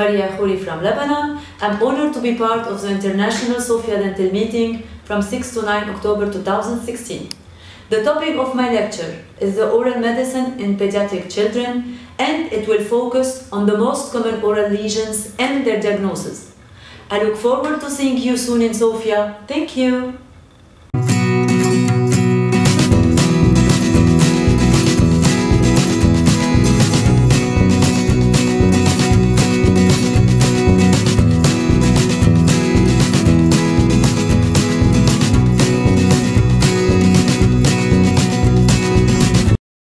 Maria Khouri from Lebanon. I'm honored to be part of the International Sofia Dental Meeting from 6 to 9 October 2016. The topic of my lecture is the oral medicine in pediatric children, and it will focus on the most common oral lesions and their diagnosis. I look forward to seeing you soon in Sofia. Thank you.